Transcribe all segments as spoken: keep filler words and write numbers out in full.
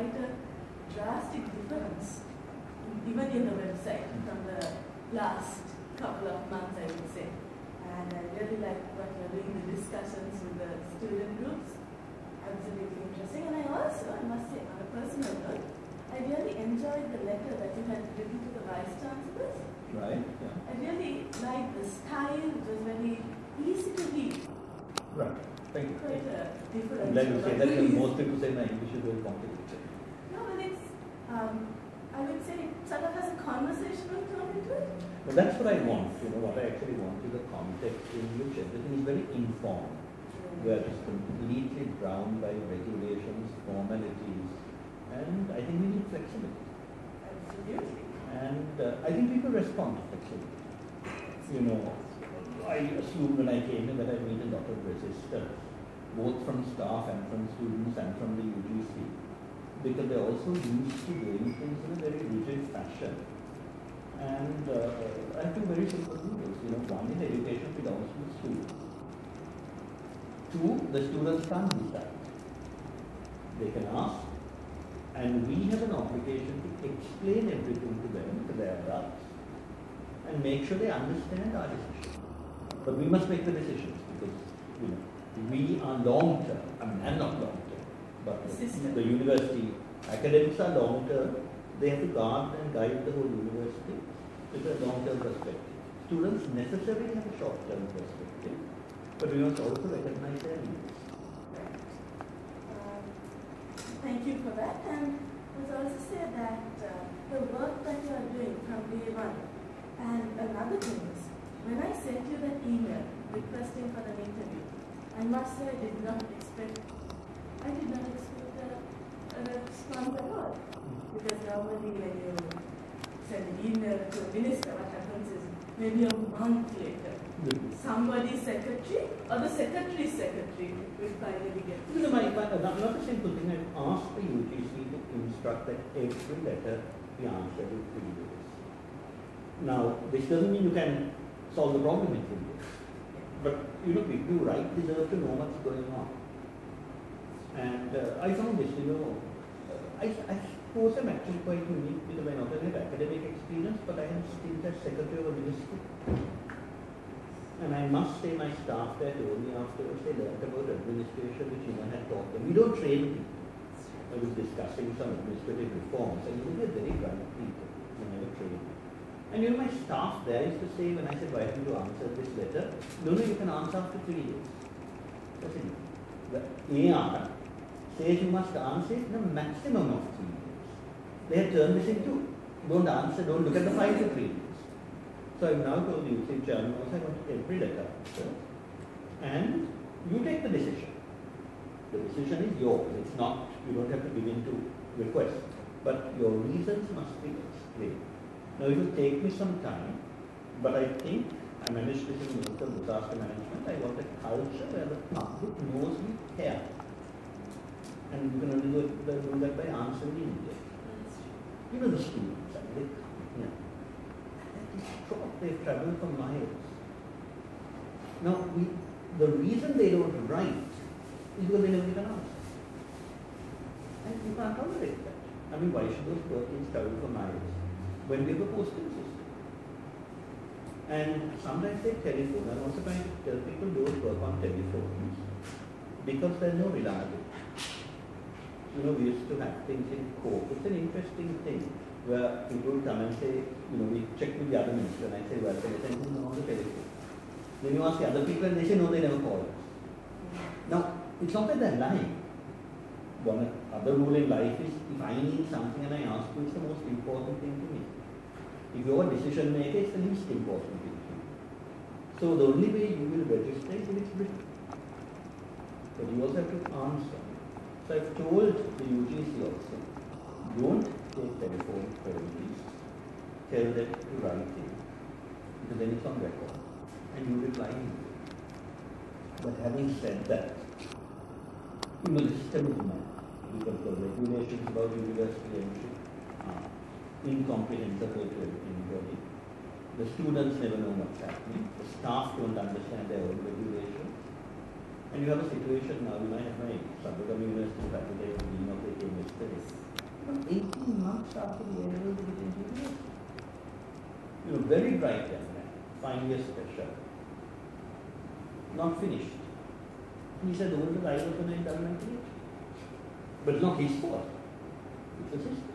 quite a drastic difference, even in the website, from the last couple of months, I would say. And I really like what you're doing, the discussions with the student groups. Absolutely interesting. And I also, I must say, on a personal note, I really enjoyed the letter that you had written to the Vice Chancellors. Right. Yeah. I really liked the style. It was very easy to read. Right. Thank you. Quite a different. I'm glad you say that, because most people say my English is very complicated. No, but it's, um, I would say it sort of has a conversational tone to it. Well, that's what I want. You know, what I actually want is a context in which everything is very informed, where it's completely drowned by regulations, formalities, and I think we need flexibility. Absolutely. And uh, I think people respond to flexibility. You know, I assumed when I came in that I'd meet a lot of resistance, both from staff and from students and from the U G C, because they're also used to doing things in a very rigid fashion. And uh, I have two very simple rules. You know, one is education belongs to the students. Two, the students can't decide. They can ask, and we have an obligation to explain everything to them, to their adults, and make sure they understand our decision. But we must make the decisions, because you know we are long term. I mean, I'm not long term, but the, the university academics are long term. They have to guard and guide the whole university with a long term perspective. Students necessarily have a short term perspective, but we must also recognize their needs. Um, thank you for that. And let's also say that uh, the work that you are doing from day one. And another thing is, when I sent you that email requesting for an interview, I must say I did not expect, I did not expect a, a response at all. Because normally when you send an email to a minister, what happens is maybe a month later, somebody's secretary or the secretary's secretary will finally get it. No, my, my, not, not a simple thing. I've asked the U G C to instruct that every letter be answered in three days. Now, this doesn't mean you can solve the problem in three days. But, you know, people who write deserve to know what's going on. And uh, I found this, you know, uh, I, I suppose I'm actually quite unique because I not only have academic experience, but I have stint as secretary of a ministry. And I must say my staff there told me afterwards they learned about administration which Ina had taught them. We don't train people. I was discussing some administrative reforms and we were very bright people. We never trained. And you know my staff there used to say when I said, why have you to answer this letter? No, no, you can answer after three days. That's it. The A R says you must answer it in a maximum of three days. They have turned this into, don't answer, don't look at the file for three days. So I've now told you, say, Chairman, I want every letter answer, and you take the decision. The decision is yours. It's not, you don't have to begin to request, but your reasons must be explained. Now it will take me some time, but I think I managed this in Minister of Disaster Management. I want a culture where the public knows we care. And you can only do, it, do that by answering immediately. You know the students, I mean, they, yeah. They've traveled for miles. Now, we, the reason they don't write is because they never give an answer. And you can't tolerate that. I mean, why should those poor kids travel for miles when we have a postal system? And sometimes they telephone. I'm also trying to tell people don't work on telephones because there's no reliability. You know, we used to have things in court. It's an interesting thing where people come and say, you know, we check with the other minister, and I say, well, they send them on the telephone. Then you ask the other people, and they say, no, they never call us. Now, it's not that they're lying. One other rule in life is, if I need something and I ask you, it's the most important thing to me. If you're a decision maker, it's the least important thing to you. So the only way you will register is if it's written. But you also have to answer. So I've told the U G C also, don't take telephone queries, tell them to write it, because then it's on record, and you reply immediately. But having said that, you know, the system is mad, because the regulations about university entry are incomprehensible to anybody. The students never know what's happening, the staff don't understand their own regulations, and you have a situation now, you might have my Sabukam University faculty, dean of the came yesterday. months after the A-level to get into university. You know, very bright young man, fine year special, not finished. And he said, oh, the I was going to indictment it. But it's not his fault. It's the system.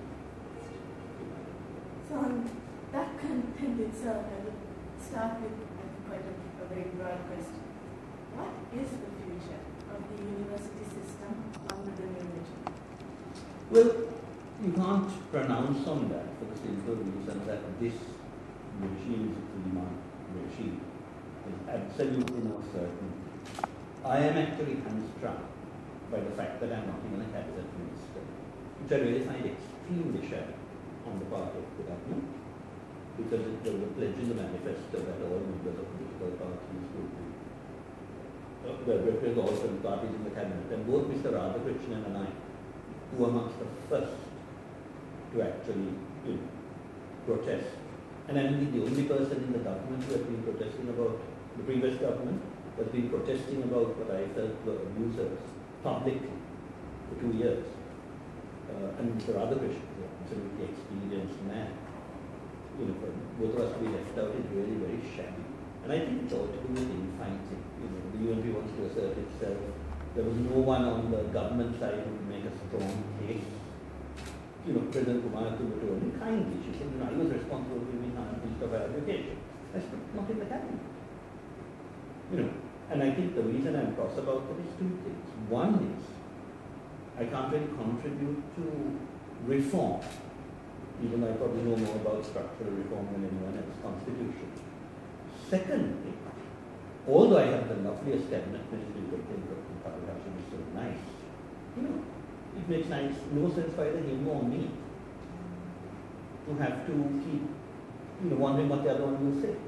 So on that content itself, I would start with quite a, a very broad question. What is the future of the university system under the new regime? Well, you can't pronounce on that for the simple reason that this regime is a three-month regime. It's absolutely no certainty. I am actually hamstrung by the fact that I'm not even a cabinet minister, which I really find extremely shabby on the part of the government, because it, there was a pledge in the manifesto that all members of political parties would be, uh, there were all political parties in the cabinet, and both Mister Radhakrishnan and I, who were amongst the first to actually, you know, protest. And I'm the only person in the government who has been protesting about, the previous government has been protesting about what I felt were abusers publicly for two years. Uh, and Mister Radhakrishnan, an absolutely experienced man, you know, for both of us to be left out is really very shabby. And I think it's all to do with infighting. You know, the U N P wants to assert itself. There was no one on the government side who would make a strong case. You know, President Kumar told me kindly, she said, you know, I was responsible for being Minister of Education. I said, not in the cabinet. You know, and I think the reason I'm cross about that is two things. One is, I can't really contribute to reform, even though I probably know more about structural reform than anyone else, constitution. Secondly, although I have the loveliest cabinet minister you could think of, Mahishka is so nice, you know, it makes nice, no sense for either him or me to have to keep, you know, wondering what the other one will say.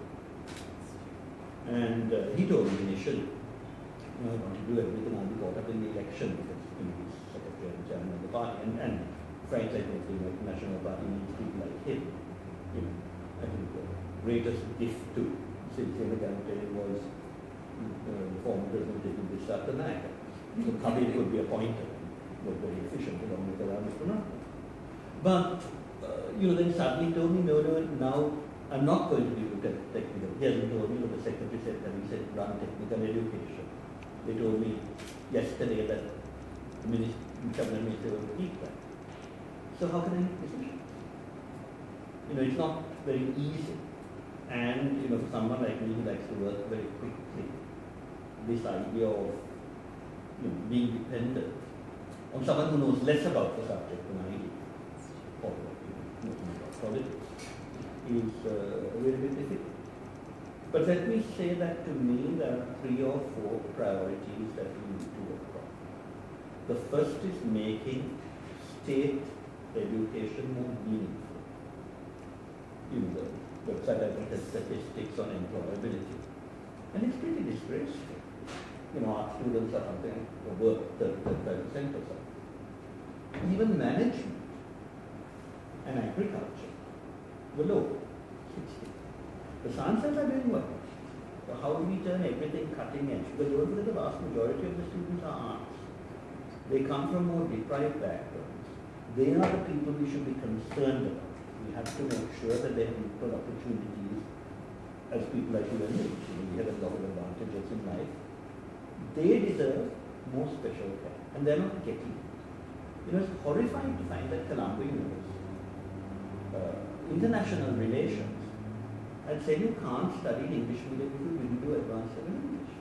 And uh, he told me initially, you know, I want to do everything, I'll be caught up in the election because, you know, he's secretary and chairman of the party. And, and frankly, I don't think like the National Party needs people like him. You know, I think the greatest gift to Sylvia campaign was uh, the former president taking this after Lanka. So Kabir could be appointed, was very efficient along with the Rajiva. But, uh, you know, then suddenly told me, no, no, now I'm not going to be technical. He hasn't told me, but the secretary said that he said run technical education. They told me yesterday that the minister, cabinet minister will keep that. So how can I make decisions? You know, it's not very easy. And, you know, for someone like me who likes to work very quickly, this idea of, you know, being dependent on someone who knows less about the subject than I do, or, you know, about politics, is uh, a little bit difficult. But let me say that to me there are three or four priorities that we need to work on. The first is making state education more meaningful. You know, the website I think has statistics on employability. And it's pretty disgraceful. You know, our students are something over thirty-five percent or something. Even management and agriculture were low, sixty. The sciences are doing well. So how do we turn everything cutting edge? Because don't forget the vast majority of the students are arts. They come from more deprived backgrounds. They are the people we should be concerned about. We have to make sure that they have equal opportunities as people like you and me. We have a lot of advantages in life. They deserve more special care, and they're not getting it. You know, it's horrifying to find that Colombo University, uh, international relations, I'd say you can't study English medium if you didn't do advanced level English.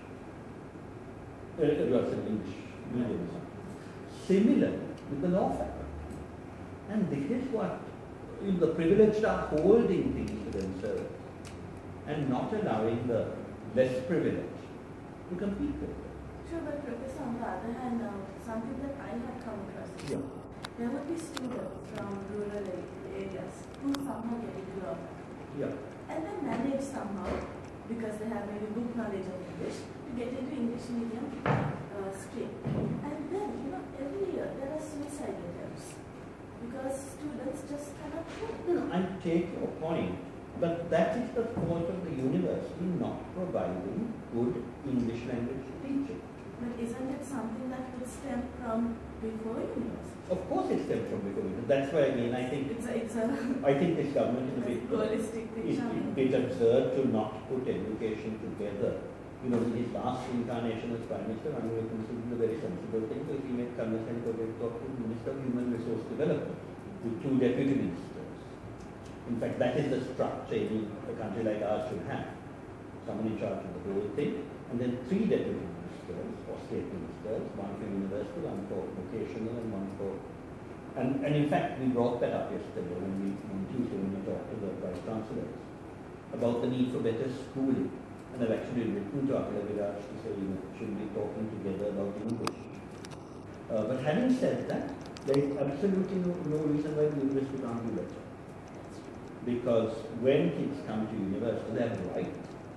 Uh, advanced level English medium. Similar with the law faculty. And this is what, you know, the privileged are holding things to themselves and not allowing the less privileged to compete with them. Sure, but Professor, on the other hand, uh, something that I have come across, Yeah. there would be students from rural areas who somehow get into law faculty. Yeah. And then manage somehow, because they have maybe good knowledge of English, to get into English medium uh, stream. And then, you know, every year there are suicide attempts because students just cannot cope. You know, I take your point, but that is the fault of the university not providing good English language teaching. But isn't it something that would stem from before university. Of course it stems from before university. That's why I mean, I think, It's a, it's a I think this government is a bit, holistic is picture. a bit absurd to not put education together. You know, in his last incarnation as Prime Minister, I would consider a very sensible thing because he made consent to talk to the Minister of Human Resource Development with two deputy ministers. In fact, that is the structure in a country like ours should have. Someone in charge of the whole thing, and then three deputy ministers or state ministers, one for university, one for vocational, and one for. And, and in fact, we brought that up yesterday when we, on Tuesday, when we talked to the Vice Chancellors about the need for better schooling. And I've actually written to Akila Viraj to say, you know, should be talking together about English. Uh, but having said that, there is absolutely no, no reason why the university can't do better. Because when kids come to university, they're bright.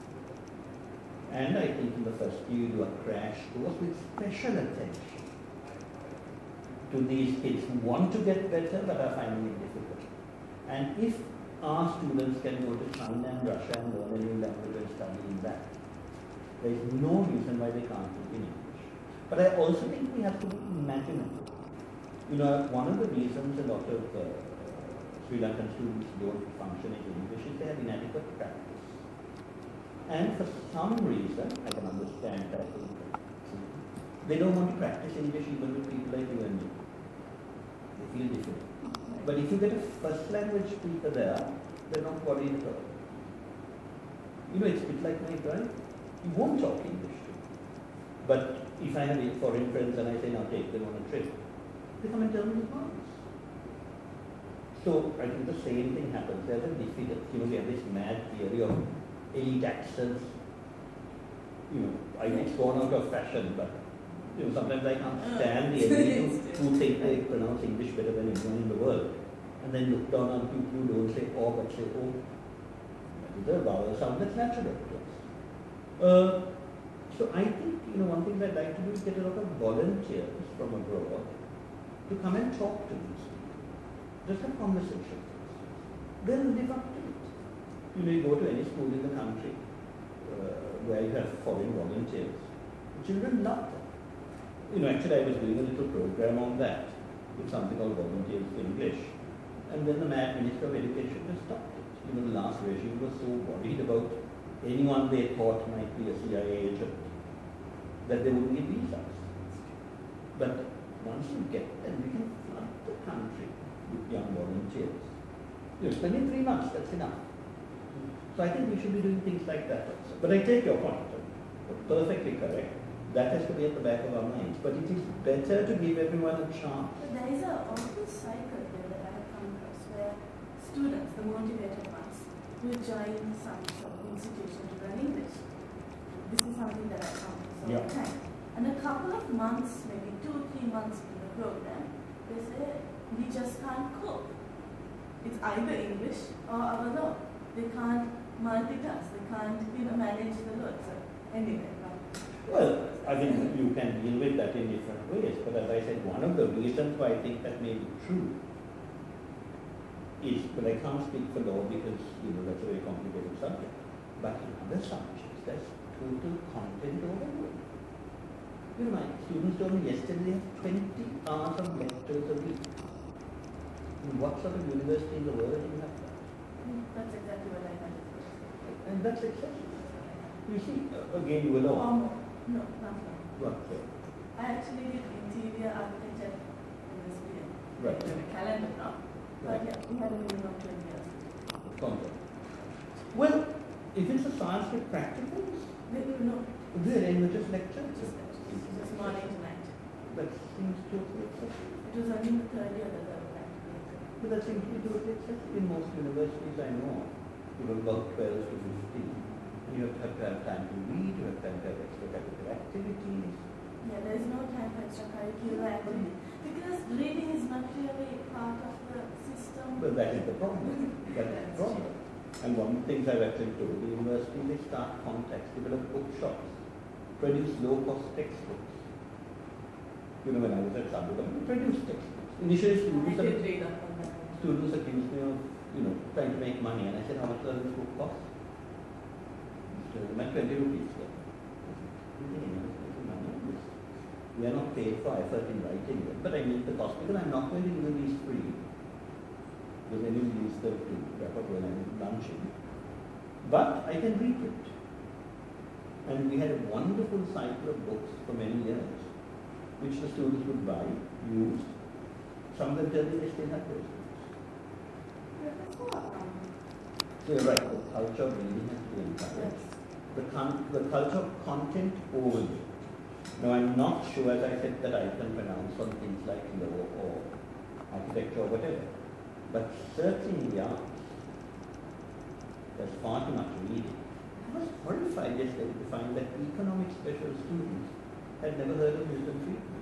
And I think in the first year you do a crash course with special attention to these kids who want to get better but are finding it difficult. And if our students can go to China and Russia and learn a new language and study in that, there is no reason why they can't do in English. But I also think we have to be imaginative. You know, one of the reasons a lot of uh, Sri Lankan students don't function in English is they have inadequate practice. And for some reason, I can understand that, they don't want to practice English even with people like you and me. They feel different. But if you get a first language speaker there, they're not worried at all. You know, it's a bit like my bride. He won't talk English to me. But if I have foreign friends and I say, now take them on a trip, they come and tell me at once. So I think the same thing happens. There's a diffidence. You know, we have this mad theory of elite accents. You know, I think it's gone out of fashion, but you know, sometimes I can't stand the elite who, who think they pronounce English better than anyone in the world. And then look down on people who don't say oh, but say oh. That is a vowel sound that's natural to us. Uh, so I think, you know, one thing I'd like to do is get a lot of volunteers from abroad to come and talk to these people. Just have conversations. Then live up to it. You know, you go to any school in the country uh, where you have foreign volunteers. Children love them. You know, actually I was doing a little program on that with something called Volunteers for English. And then the Mad Minister of Education just stopped it. You know, the last regime was so worried about anyone they thought might be a C I A agent that they wouldn't give visas. But once you get them, you can flood the country with young volunteers. You know, spending three months, that's enough. So I think we should be doing things like that also. But I take your point. Perfectly correct. That has to be at the back of our minds. But it is better to give everyone a chance. But there is a awful cycle there that I have come across where students, the motivated ones, will join some sort of institution to learn English. This is something that I come across all Yeah. the time. And a couple of months, maybe two, three months into the program, they say, we just can't cope. It's either English or our law. They can't multitask. They can't, you know, manage the load. So anyway. Well, I mean, you can deal with that in different ways, but as I said, one of the reasons why I think that may be true is, but I can't speak for law because, you know, that's a very complicated subject, but in other subjects, there's total content overload. You know, my students told me yesterday they have twenty hours of lectures a week. I mean, what sort of university in the world do you have that? That's exactly what I had. And that's excessive. You see, uh, again, you alone. Um, no, not long. What? So, I actually did interior architecture in this year. Right. In a calendar now. But Right. yeah, we had a minimum of twenty years. Content. Well, if it's a science with practicals, They will know. they're in just lectures. Just, just morning to night. That seems totally excessive. It was only in the third year that they were practically. But that seems to be totally excessive. In most universities I know, you have about twelve to fifteen. You have to have, to have time to read, you have time to have extracurricular activities. Yeah, there is no time for extracurricular activity because reading is not really part of the system. But that is the problem. That is the problem. And one of the things I've actually told the university, they start contacts, develop bookshops, produce low-cost textbooks. You know, when I was at Sambhagam, we produced textbooks. Initially, students, I did read up on that. students accused me of, you know, trying to make money, and I said, how much does this book cost? So, my twenty rupees. You think anyone is making money on this? We are not paid for effort in writing them, but I mean the cost, because I'm not going to give these free, because I will use them to wrap up when I'm lunching. But I can reprint. And we had a wonderful cycle of books for many years, which the students would buy, use. Some of them tell me they still have those books. So you're right, the culture of reading has to be encouraged. The, con the culture of content only. Now I'm not sure, as I said, that I can pronounce on things like law or architecture or whatever. But certainly in the arts, there's far too much reading. I was horrified yesterday to find that economics special students had never heard of Milton Friedman.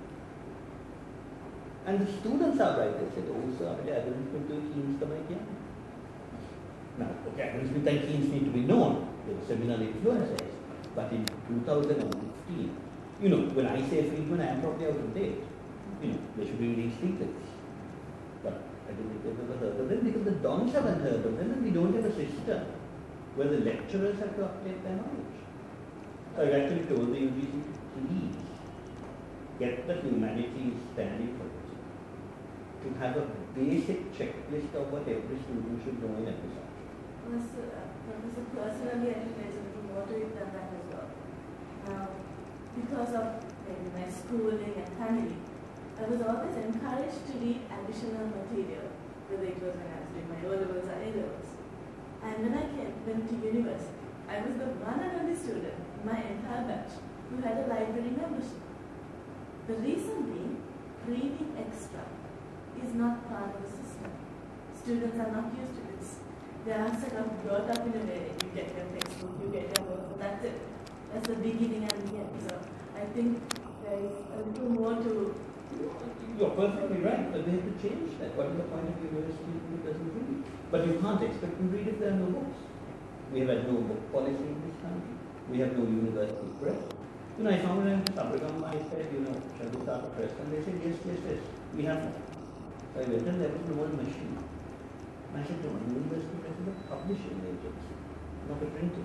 And the students are right, they said, oh sir, Adam Smith and Keynes come again. Now, okay, Adam Smith and Keynes need to be known, they were seminal influences. But in two thousand fifteen, you know, when I say Friedman, I am probably out of date. You know, they should be reading Stiglitz. But I don't think they've ever heard of them because the dons haven't heard of them and we don't have a system where the lecturers have to update their knowledge. So I've actually told the U G C to please get the humanities standing for it, to have a basic checklist of what every student should know in every subject. Professor, uh, Professor personally, I think there's a little more to it than that as well. Now, because of maybe my schooling and family, I was always encouraged to read additional material, whether it was when I was doing my O-levels or A-levels. And when I came, went to university, I was the one and only student in my entire batch who had a library membership. The reason being, reading extra is not part of the system. Students are not used to this. They are sort of brought up in a way, you get your textbook, you get your work, that's it. That's the beginning and the end. So I think there is a little more to... You're perfectly right, but they have to change that. What is the point of university who doesn't read? But you can't expect them to read if there are no books. We have had no book policy in this country. We have no university press. You know, I found when I went to Sabragam, I said, you know, shall we start a press? And they said, yes, yes, yes, we have that. So I went and there was no machine. And I said, no, university press is a publishing agency, not a printing.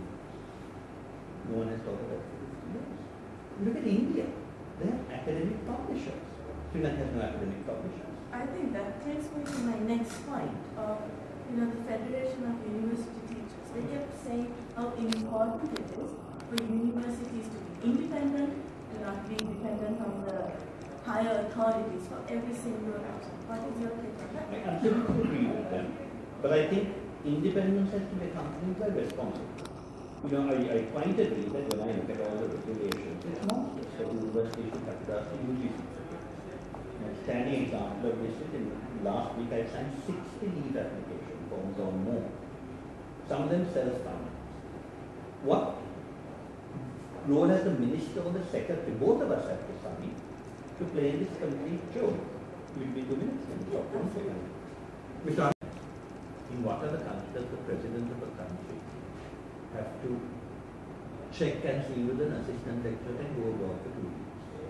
No one has talked about it for fifty years. Look at India. They have academic publishers. Sri Lanka has no academic publishers. I think that takes me to my next point of, you know, the Federation of University Teachers. They kept saying how important it is for universities to be independent and not be dependent on the higher authorities for every single action. What is your take on that? I absolutely agree with them. But I think independence has to be accompanied by responsibility. You know, I, I quite agree that when I look at all the regulations, it's monstrous that universities should have to ask the U G C. A standing example of this is in last week I signed sixty leave application forms or more. Some of them self-financed. What role has the minister or the secretary, both of us have to sign, to play in this complete joke? We'll be two minutes and talk one second. Mister In what other country does the president of a country have to check and see with an assistant lecturer and go abroad for two weeks?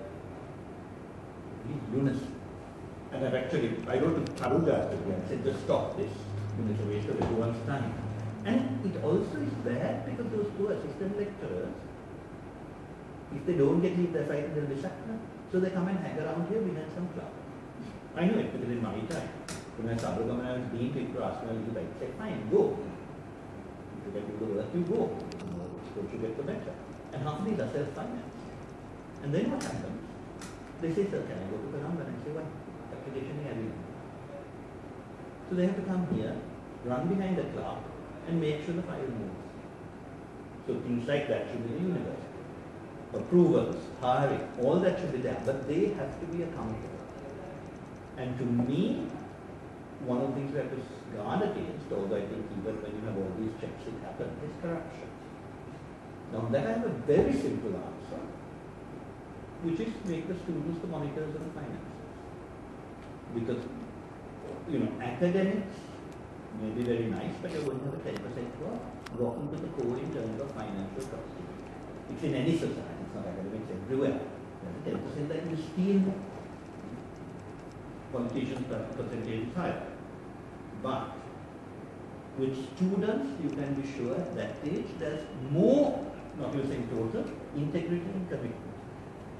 He's lunacy. And I've actually, I wrote to Taruga and said, just stop this. It's a waste of everyone's time. And it also is bad because those two assistant lecturers, if they don't get leave, they're frightened they'll be sacked. So they come and hang around here behind some club. I know it because in my time, when I started when I was dean, people asked me, I say, fine, go. If you can do the work, you go. The more exposure you get, the better. And half of these are self-financed. And then what happens? They say, sir, can I go to the number? And I say, why? Application is having. So they have to come here, run behind the clerk, and make sure the file moves. So things like that should be in the university. Approvals, hiring, all that should be there, but they have to be accountable. And to me, one of the things we have to guard against, although I think even when you have all these checks it happens, is corruption. Now that I have a very simple answer, which is make the students the monitors of the finances. Because, you know, academics may be very nice, but you're going to have a ten percent drop into the core in terms of financial custody. It's in any society, it's not academics everywhere. There's a ten percent that you steal more. Politicians' percentage is higher. But with students, you can be sure at that age there's more, not using total, integrity and commitment.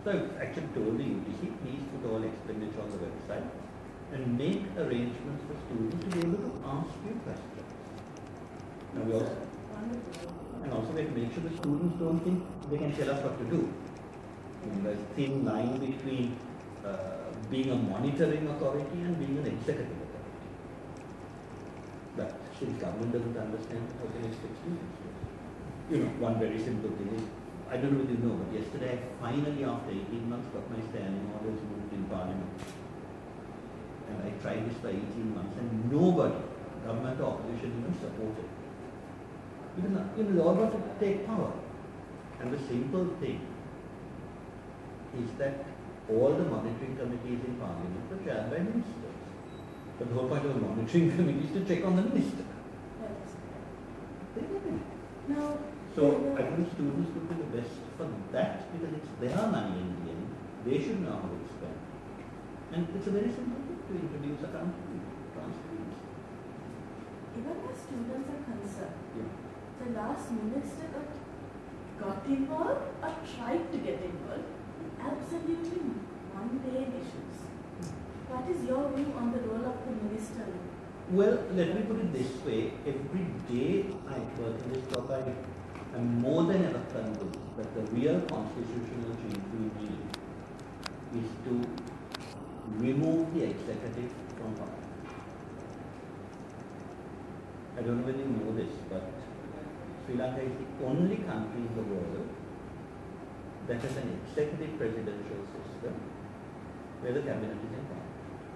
So I've actually told the U G C, please put all expenditure on the website and make arrangements for students to be able to ask you questions. And we also, and also we have to make sure the students don't think they can tell us what to do. There's a thin line between uh, being a monitoring authority and being an executive authority. But since government doesn't understand, how can it expect students to? You know, one very simple thing is, I don't know whether you know, but yesterday I finally, after eighteen months, got my standing orders moved in Parliament. And I tried this for eighteen months and nobody, government or opposition, even supported. Because, you know, they all want to take power. And the simple thing is that all the monitoring committees in Parliament were chaired by ministers. But the whole point of the monitoring committee is to check on the minister. Yes. They did it. Now, So I think students would be the best for that because it's their money in the end. They should know how it's spent. And it's a very simple thing to introduce accountability, transparency. even as students are concerned, Yeah. the last minister got, got involved or tried to get involved in absolutely mundane issues. What is your view on the role of the minister? Well, let me put it this way. Every day I work in this job, I am more than ever convinced that the real constitutional change we need is to remove the executive from power. I don't know whether you know this, but Sri Lanka is the only country in the world that has an executive presidential system where the cabinet is in power.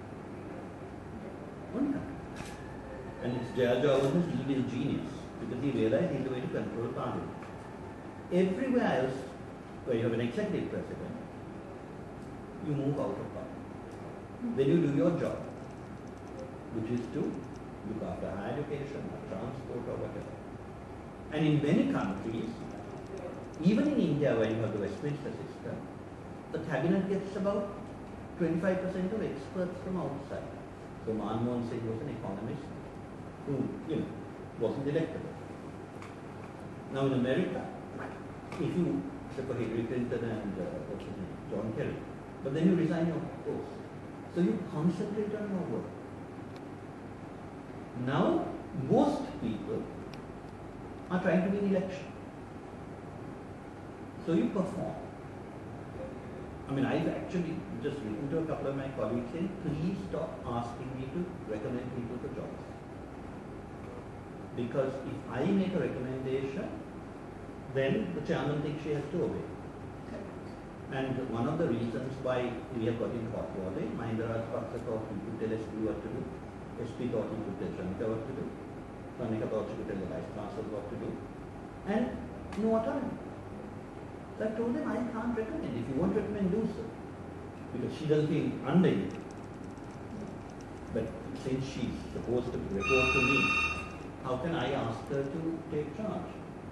Only country. And it's Jaya was his evil genius because he realized he's the way to control parliament. Everywhere else where you have an executive president, you move out of power. Then you do your job, which is to look after higher education or transport or whatever. And in many countries, even in India where you have the Westminster system, the cabinet gets about twenty-five percent of experts from outside. So Manmohan Singh was an economist who, you know, wasn't electable. Now in America, if you, say for Hillary Clinton and uh, what's his name, John Kerry, but then you resign your post. So you concentrate on your work. Now, most people are trying to win election. So you perform. I mean, I've actually just written to a couple of my colleagues saying, please stop asking me to recommend people for jobs. Because if I make a recommendation, then the chairman thinks she has to obey. And one of the reasons why we have got in hot water, Mahinda Rajapaksa thought he could tell S P what to do, S P thought he could tell Shanika what to do, Shanika thought she could tell the vice chancellor what to do, and no autonomy. So I told them I can't recommend. If you want to recommend, do so. Because she doesn't feel under you. But since she's supposed to report to me, how can I ask her to take charge?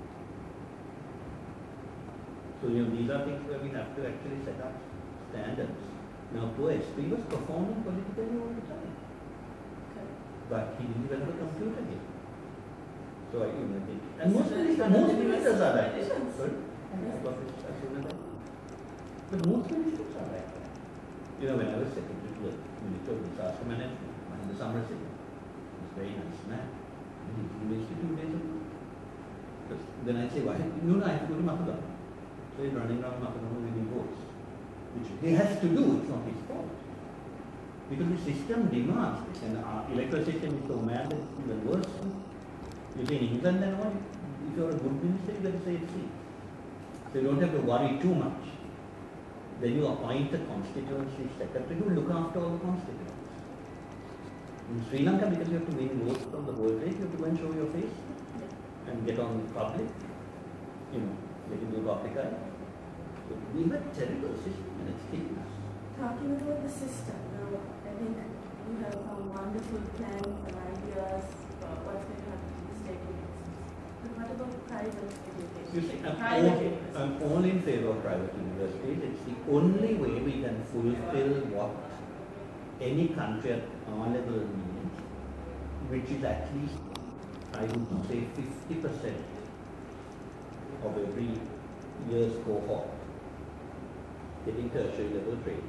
So, you know, these are things where we have to actually set up standards. Now, poor S P was performing politically all the time. Okay. But he didn't even have a computer here. So, I, you know, think, and So most there is ministers, another most ministers are like that. conditions. Sorry? I got this as soon as I. But most ministers are like that. You know, when I was secretary to the Minister of Disaster Management, Mahinda Samarasinha, he was a very nice man. And he wasted two days a week. Because then I say, why? No, no, I have to go to Mathura. So he's running around Mathura winning votes. Which he has to do, it's not his fault. Because the system demands this, and our electoral system is so mad that it's even worse. You say in England and all, if you're a good minister, you get to say it's free. So you don't have to worry too much. Then you appoint a constituency secretary who will look after all the constituents. In Sri Lanka, because you have to win votes from the whole place, you have to go and show your face and get on the public, you know, get into the public eye. So we have a terrible system and it's killing us. Talking about the system, now I think you have some wonderful plans and ideas for what's going to happen to the state universities. But what about private education? You see, I'm private all, universities. I'm all in favor of private universities. It's the only way we can fulfill what any country at our level needs, which is at least, I would say, fifty percent of every year's cohort getting tertiary level training.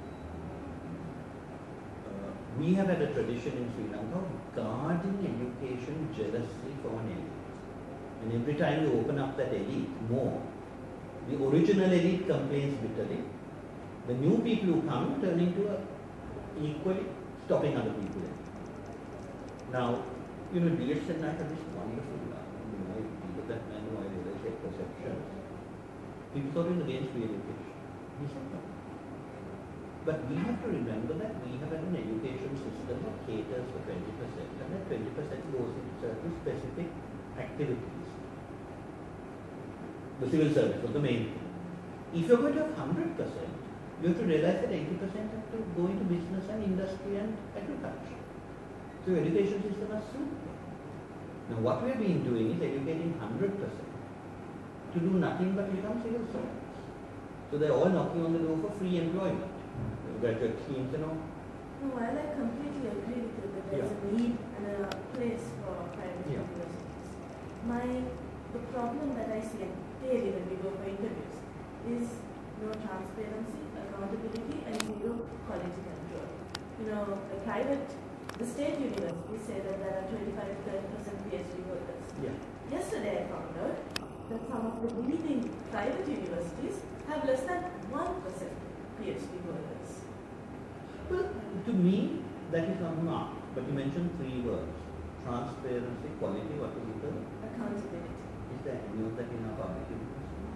Uh, we have had a tradition in Sri Lanka of guarding education jealously for an elite. And every time you open up that elite more, the original elite complains bitterly. The new people who come turn into a equally stopping other people in. Now, you know, D S and I have this wonderful, uh, you know, I think of that man who I realized had perceptions. People thought he was against free education. He said no. But we have to remember that we have an education system that caters for twenty percent, and that twenty percent goes into certain specific activities. The civil service was the main thing. If you're going to have one hundred percent, you have to realize that eighty percent have to go into business and industry and agriculture. So your education system is super. Now what we have been doing is educating one hundred percent to do nothing but become civil servants. So they're all knocking on the door for free employment. Graduate schemes and all. No, while I completely agree with you that there's Yeah. a need and a place for private Yeah. universities, my the problem that I see daily when we go for interviews is no transparency, accountability, and zero quality control. You know, the private, the state universities say that there are twenty-five to thirty percent PhD holders. Yeah. Yesterday I found out that some of the leading private universities have less than one percent PhD holders. Well, to me, that is not marked. But you mentioned three words: transparency, quality, what is it? Accountability. Is there any of that in our public universities?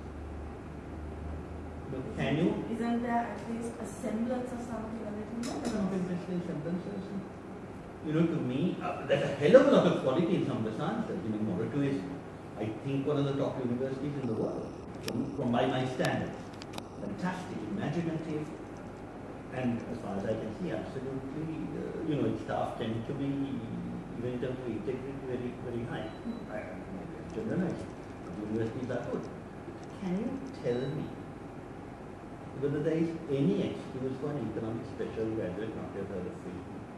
But can you? Isn't there at least a semblance of something a little more? Some interesting sentences. You know, to me, uh, there's a hell of a lot of quality in some of the sciences. I mean, Morato is, I think, one of the top universities in the world, from, from by my standards. Fantastic, imaginative, and as far as I can see, absolutely, uh, you know, its staff tend to be, even in terms of integrity, very, very high. I am generalized. Universities are good. Can you tell me whether there is any excuse for an economics special graduate not to have heard of free?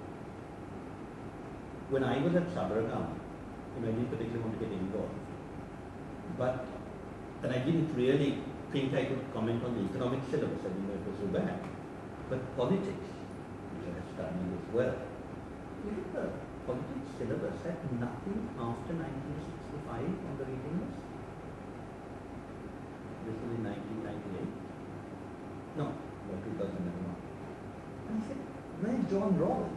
When I was at Sabaragam, you know, I didn't particularly want to get involved, but, and I didn't really think I could comment on the economic syllabus, I didn't know it was so bad. But politics, which I have studied as well, look at the politics syllabus had nothing after nineteen sixty-five on the reading list. This was in nineteen ninety-eight. No, no, two thousand one. And I said, where's John Rawls?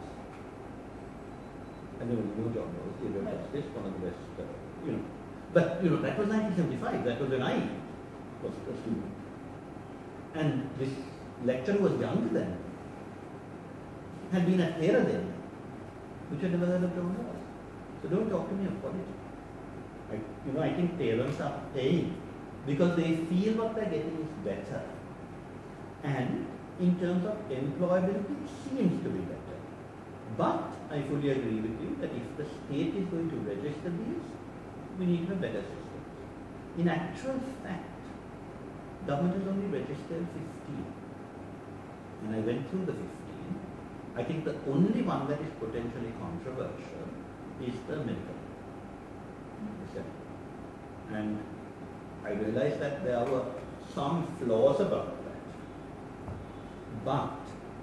I never knew John Rawls, he wrote this, one of the best, uh, you know. But, you know, that was nineteen seventy-five, that was when I was a student. And this lecturer was younger than me, had been at Hera then, which I never heard of John Rawls. So don't talk to me of politics. I, you know, I think parents are paying because they feel what they're getting is better. And in terms of employability, it seems to be better. But I fully agree with you that if the state is going to register these, we need a better system. In actual fact, government has only registered fifteen. And I went through the fifteen. I think the only one that is potentially controversial is the medical. And I realized that there were some flaws about that. But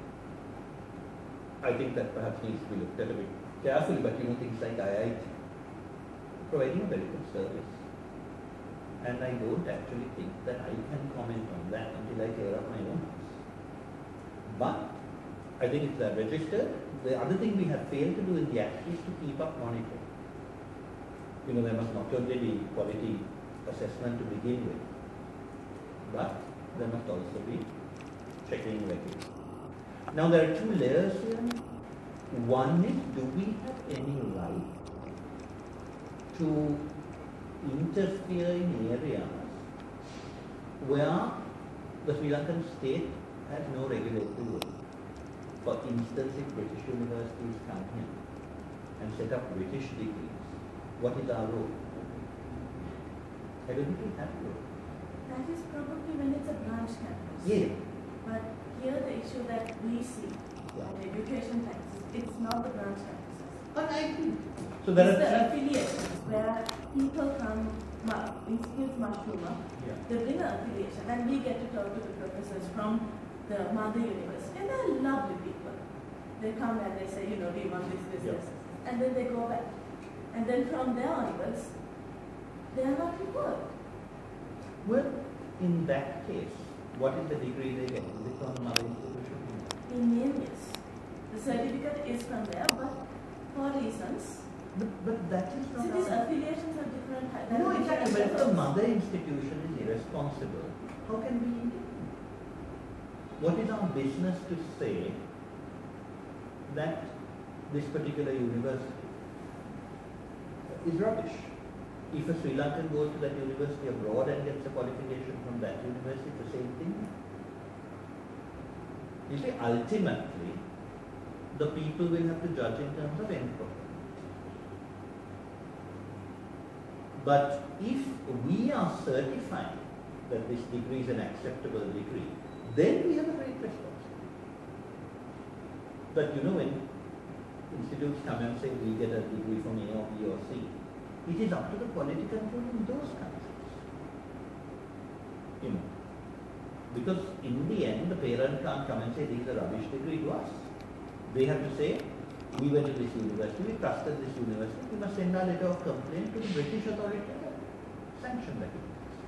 I think that perhaps needs to be looked at a bit carefully, but you know, things like I I T, providing a very good service. And I don't actually think that I can comment on that until I clear up my own house. But I think it's uh, registered. The other thing we have failed to do in the act is to keep up monitoring. You know, there must not only be quality assessment to begin with, but there must also be checking regularly. Now there are two layers here. One is, do we have any right to interfere in areas where the Sri Lankan state has no regulatory role? For instance, if British universities come here and set up British degrees, what is our role? I don't think we have a role. That is probably when it's a branch campus. Yeah. But here the issue that we see Yeah. in education taxes, it's not the branch campuses. But I think so. There It's the are three. affiliations where people come ma- institutes mushroom up, Yeah. they bring an affiliation, and we get to talk to the professors from the mother university, and they're lovely people. They come and they say, you know, we want this, this, Yeah. this, and then they go back. And then from there onwards, they are not involved. Well, in that case, what is the degree they get? Is it from another institution? In name, yes. The certificate is from there, but for reasons, But, but that is not see, these our- affiliations are different. hy- No, they're exactly. different But if the levels. mother institution is irresponsible, how can we intervene? What is our business to say that this particular university is rubbish? If a Sri Lankan goes to that university abroad and gets a qualification from that university, it's the same thing. You see, ultimately, the people will have to judge in terms of end product. But if we are certifying that this degree is an acceptable degree, then we have a great responsibility. But you know, when institutes come and say we get a degree from A or B or C, it is up to the quality control in those countries. You know, because in the end, the parent can't come and say this is a rubbish degree to us. They have to say, we went to this university, we trusted this university, we must send our letter of complaint to the British authority and sanction that university.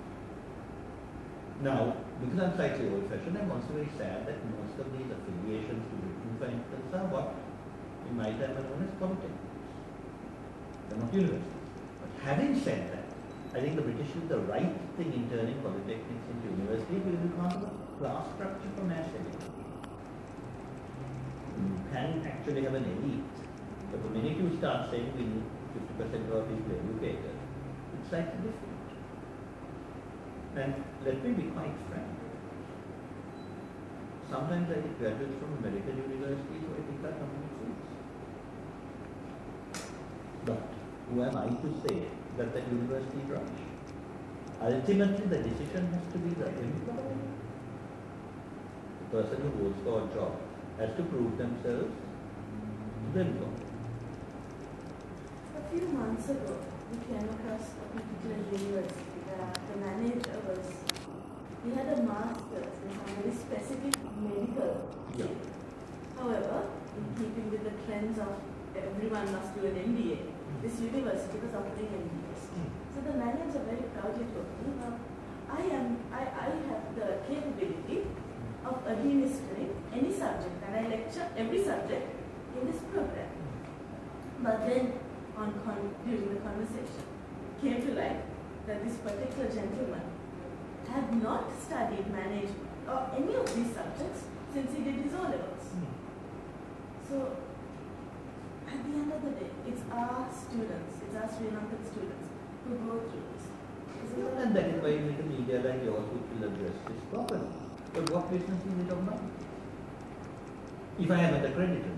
Now, because I'm slightly old-fashioned, I'm also very sad that most of these affiliations to Britain, for instance, are what in my time are known as polytechnics. They're not universities. But having said that, I think the British did the right thing in turning polytechnics into universities because you can't have a class structure for mass education. You can actually have an elite, but the minute you start saying we need fifty percent of our people educated, it's slightly different. And let me be quite frank. Sometimes I get graduates from American universities who I think are complete fools. But who am I to say that the university is rubbish? Ultimately, the decision has to be the employer. The person who goes for a job has to prove themselves to the employer. A few months ago, we came across a particular university where the manager was, he had a master's in some very specific medical Yeah. field. However, in keeping with the trends of everyone must do an M B A, this university was offering M B As. So the manager very proudly told me, "Now, I am, I, I have the capability of administering any subject, and I lecture every subject in this program." But then, on con- during the conversation, came to light that this particular gentleman had not studied management or any of these subjects since he did his O levels. So, at the end of the day, it's our students, it's our Sri Lankan students who go through this. Isn't it? And that is why you need a media like yours which will address this properly. But what business is it of mine? If I haven't accredited,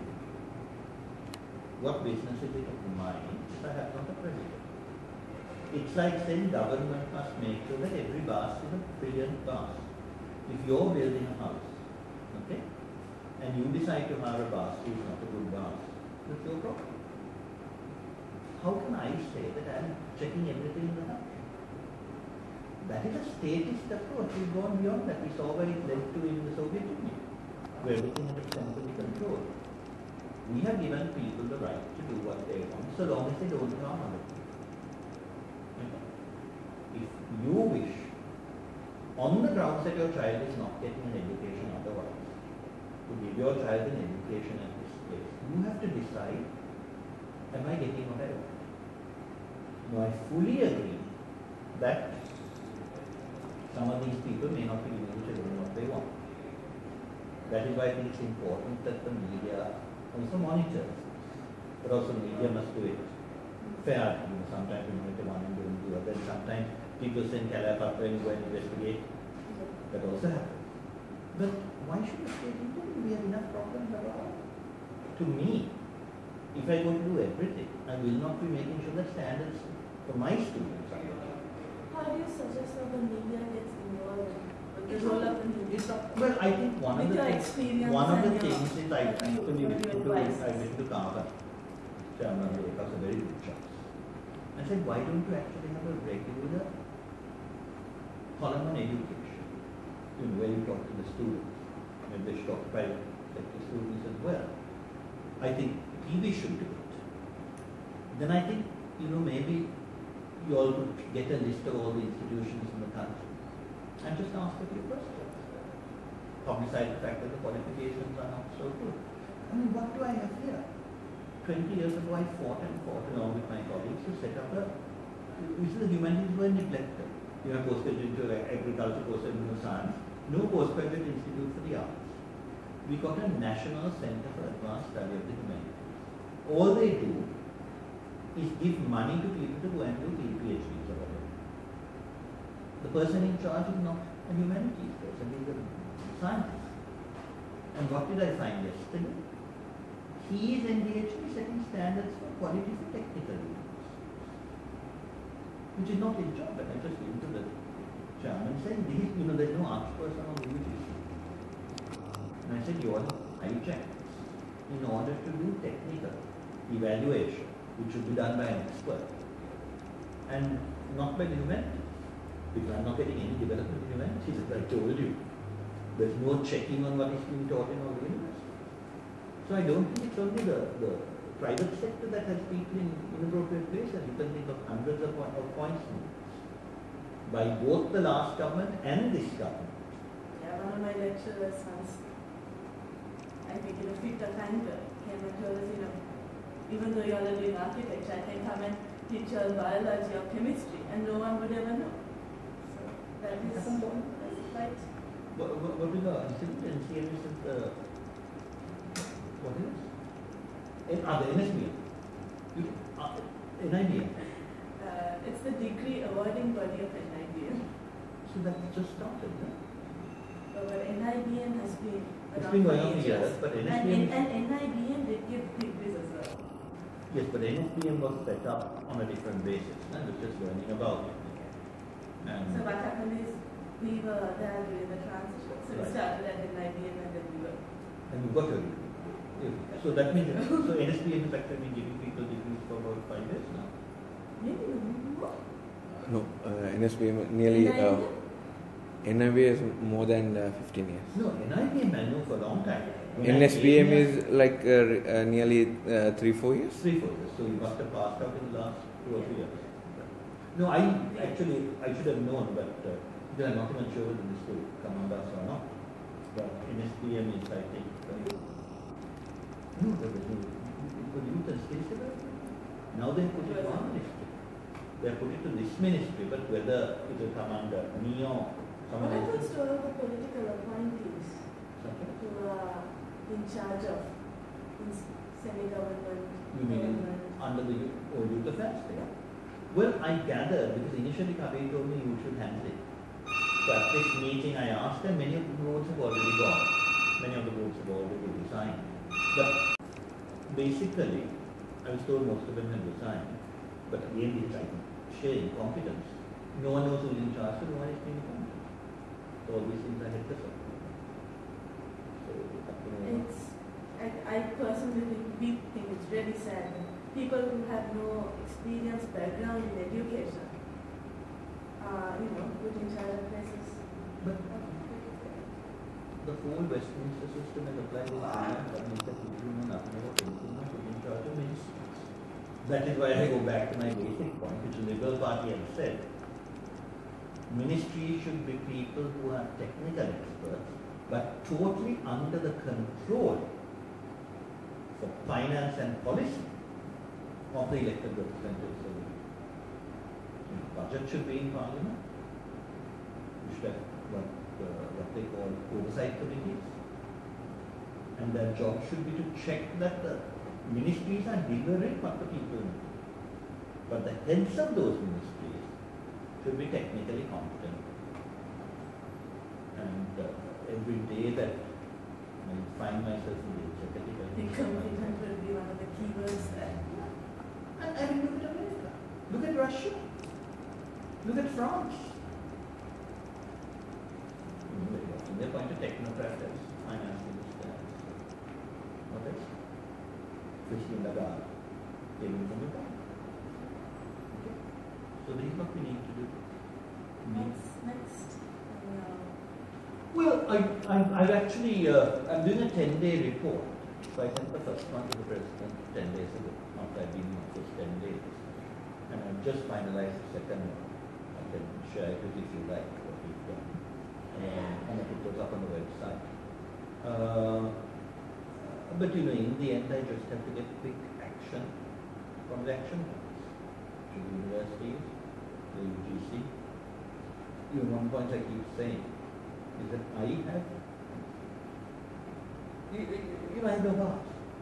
what business is it of mine if I have not accredited? It's like saying government must make sure that every bus is a brilliant bus. If you're building a house, okay, and you decide to hire a bus who is not a good bus, that's your problem. How can I say that I'm checking everything in the house? That is a statist approach. We've gone beyond that. We saw where it led to in the Soviet Union, where everything had centrally controlled. We have given people the right to do what they want, so long as they don't harm other people. Okay? If you wish, on the grounds that your child is not getting an education otherwise, to give your child an education at this place, you have to decide, am I getting what I want? Now, I fully agree that some of these people may not be giving the children what they want. That is why I think it's important that the media also monitors this. But also the media must do it fair. You know, sometimes we make one and don't do it. Then sometimes people send Kalapatra and go and investigate. That also happens. But why should the state intervene? We have enough problems of our own. To me, if I go to do everything, I will not be making sure that standards for my students are met. How do you suggest that the media gets involved with the role of the media? It's not, well, I think one With of the your things, experience one of the and your- things is I actually your went to, advice. I went to Kava, Chairman Lekha's a very good choice. I said, why don't you actually have a regular column on education, you know, where you talk to the students, and they should talk to private sector students as well. I think T V should do it. Then I think, you know, maybe you all could get a list of all the institutions in the country and just ask a few questions. Publicize the fact that the qualifications are not so good. I mean, what do I have here? twenty years ago, I fought and fought along with my colleagues to set up a, which the humanities were neglected. You have postgraduate into agriculture, postgraduate science, no postgraduate institute for the arts. We got a National Center for Advanced Study of the Humanities. All they do is give money to people to go and do PhDs or whatever. The person in charge is not a humanities person, he's a scientist. And what did I find yesterday? He is engaged in setting standards for quality for technical universities, which is not his job. And I just went to the chairman saying, these, you know, there's no arts person on the U G C. And I said, you all hijacked in order to do technical evaluation, which should be done by an expert, and not by the humanities. Because I'm not getting any development in humanities, as I told you. There's no checking on what is being taught in all the universities. So I don't think it's only the, the private sector that has people in inappropriate places. You can think of hundreds of, of appointments by both the last government and this government. Yeah, one of my lecturers once, I think in a fit of anger, came and told us, you know, even though you all are doing architecture, I can come and teach you all biology or chemistry, and no one would ever know. So that is right. What, what, what is the institute? N C M is the what is it? Ah, the N S B M. You, uh, N I B M. Uh, it's the degree awarding body of N I B M. So that just started, no? Uh, but N I B M has been It's around been for going on years. years, but N S B M. And, and, and N I B M did give degrees as well. Yes, but N S B M was set up on a different basis, and was just learning about it. And So what happened is we were there during the transition. So we Right. started at N I B M and then we were. and you got your degree. So that means, so N S B M has actually been giving people degrees for about five years now. Maybe more. No, uh, N S B M nearly, uh, N I B M is more than uh, fifteen years. No, N I B M I know for a long time. When N S B M I came is like uh, uh, nearly uh, three, four years. Three, four years. So you must have passed out in the last two or three years. No, I actually, I should have known, but uh, because I'm not even sure whether this will come under us or not. But N S B M is, I think, uh, no, there was no, for youth and skills development. Now they put it to our ministry. They put it to this ministry, but whether it will come under me or someone What else. happens to all the political appointees Something. who are in charge of in semi-government, You mean government? under the old youth affairs thing? Well, I gathered, because initially Kabir told me you should handle it. So at this meeting I asked them, many of the votes have already gone. Many of the votes have already resigned. But basically, I was told most of them had resigned. But again, this is like sharing confidence. No one knows who's in charge, so no one is being confident. So all these things are heads up. So, you know, It's, I, I personally think, we think it's really sad. People who have no experience, background in education, uh, you know, put in charge of places. but the whole Westminster system has applied in Finland. That means that people who know nothing about anything are put in charge of ministries. That is why I go back to my basic point, which the Liberal Party has said. Ministries should be people who are technical experts, but totally under the control for finance and policy of the elected representatives of the people. You know, budget should be in Parliament. You should have what, uh, what they call oversight committees. And their job should be to check that the ministries are delivering what the people need. But the heads of those ministries should be technically competent. And uh, every day that I find myself in the executive, I think Incompetent will be one of the key words there. And I mean, look at America. Look at Russia. Look at France. They appoint a technocrat as finance minister. What else? Christine Lagarde came in from the bank. Okay. So this is what we need to do. Next, next. Uh, Well, I, I, I've actually, uh, I'm doing a ten-day report. So I sent the first one to the president ten days ago, after I've been in office ten days. And I've just finalized the second one. I can share it with you if you like what we've done. Um, and I put those up on the website. Uh, but you know, in the end, I just have to get quick action from the action plans to the universities, to the U G C. You know, one point I keep saying is that I have, you, you know, I have no past.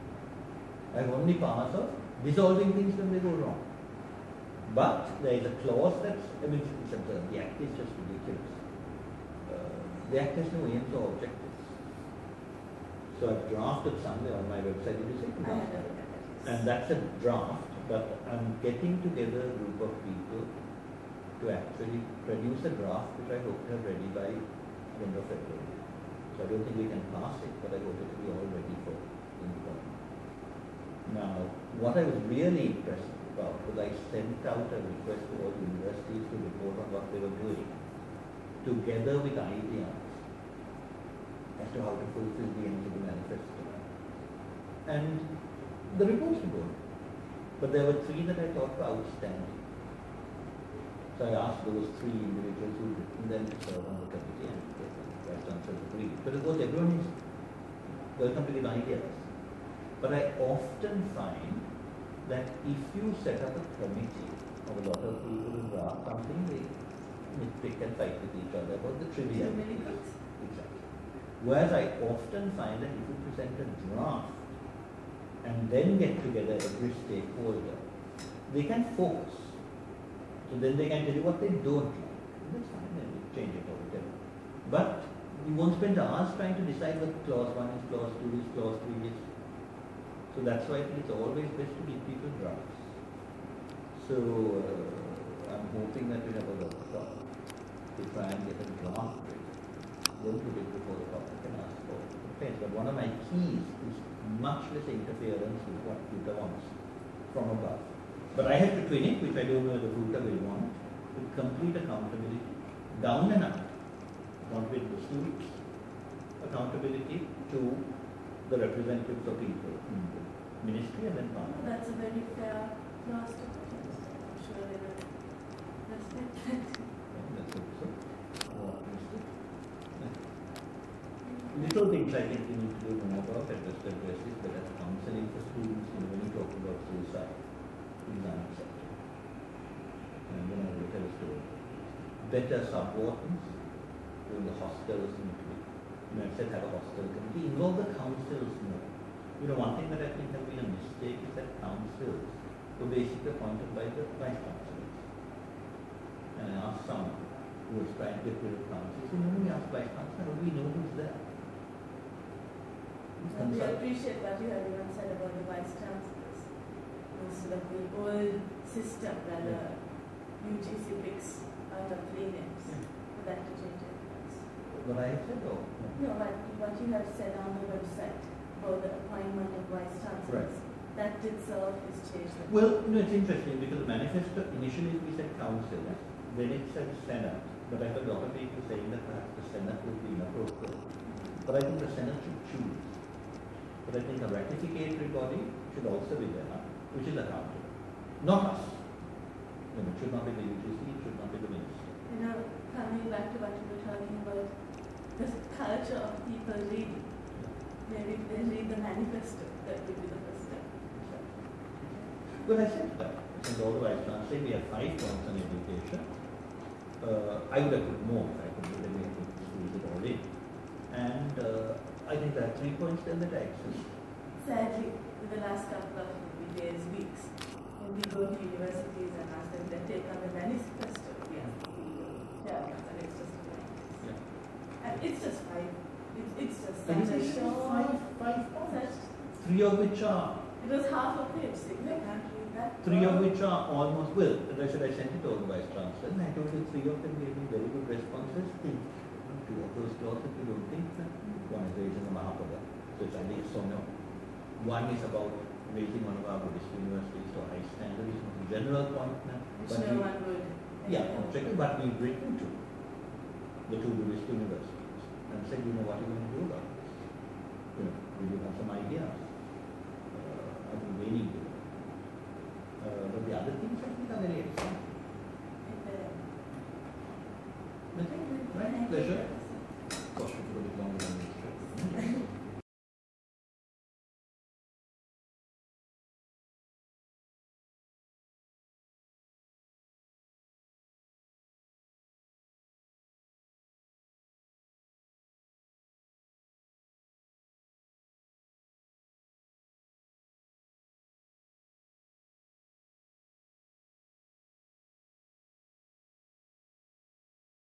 I have only past of dissolving things when they go wrong. But there is a clause that's, I mean, it's absurd. The act is just ridiculous. Uh, the act has no aims or objectives. So I've drafted somewhere on my website, did you say? I had a look at it. And that's a draft, but I'm getting together a group of people to actually produce a draft which I hope to have ready by end of February. So I don't think we can pass it, but I hope it will be all ready for input. Now, what I was really impressed about was I sent out a request to all universities to report on what they were doing, together with ideas as to how to fulfill the aims of the manifesto. And the reports were good, but there were three that I thought were outstanding. So I asked those three individuals who written them to serve on the committee, and the Vice Chancellor agreed. But of course, everyone is welcome to give ideas. But I often find that if you set up a committee of a lot of people who draft something, they nitpick and fight with each other about the trivialities. Exactly. Whereas I often find that if you present a draft and then get together every stakeholder, they can focus. So then they can tell you what they don't like. That's fine, then we change it or whatever. But you won't spend hours trying to decide what clause one is, clause two is, clause three is. So that's why I think it's always best to give people drafts. So uh, I'm hoping that we have a workshop to try and get a draft ready. Don't do it before the public can ask for complaints. But one of my keys is much less interference with what Futa wants from above. But I have to twin it, which I don't know if the Futa will want, with complete accountability, down and out. Accountability to the students, accountability to the representatives of people in the ministry and then parliament. That's a very fair clause to put in. I'm sure they will respect that. Let's hope so. Uh, Little things I think we need to do more about at West addresses, but as counseling for students, you know, when you talk about suicide, is unacceptable. And then I will tell a story. Better subwardens during the hostels in Italy. You know, I said have a hostel committee. Involve the councils more. You know, one thing that I think has been a mistake is that councils were basically appointed by the vice chancellors. And I asked someone who was trying to get rid of councils, so when we ask vice chancellor, how do we know who's there? And we appreciate what you have even said about the vice chancellors. Instead of the old system where the U G C picks out of three names, Yeah. for that to change it. What I said, or no? No, what, what you have said on the website about the appointment of vice chancellors, that itself is changed. Well, no, it's interesting because the manifesto initially we said council, then it said Senate. But I heard a lot of people saying that perhaps the Senate would be inappropriate. But I think the Senate should choose. But I think a ratificatory body should also be there, which is accountable. Not us. No, it should not be the U G C, it should not be the minister. You know, coming back to what you were talking about, the culture of people reading. Maybe if they read the manifesto, that would be the first step. Well, I said that. Since all the vice chancellors, we have five points on education. Uh, I would have put more if I could really squeeze it all in. And uh, I think there are three points there that are excellent. Sadly, in the last couple of days, weeks, when we go to universities and ask them to take on the manifesto, we ask the chairman, and it's just like this. Yeah. And it's just five. It's, it's just And such a it's short. five, five points. Such, Three of which are it was half a page, so you can't read that. Three of which are almost, well, as I said, I sent it to all the vice chancellors, and I told you three of them gave me very good responses. Think, two of those clauses you don't think that. One is raising the Mahapada, so it's either yes or no. One is about raising one of our Buddhist universities to a high standard is not a general point now. Which but no we, one would. yeah, objective, but we've written to the two Buddhist universities and said, you know, what are you going to do about this? You know, do you have some ideas?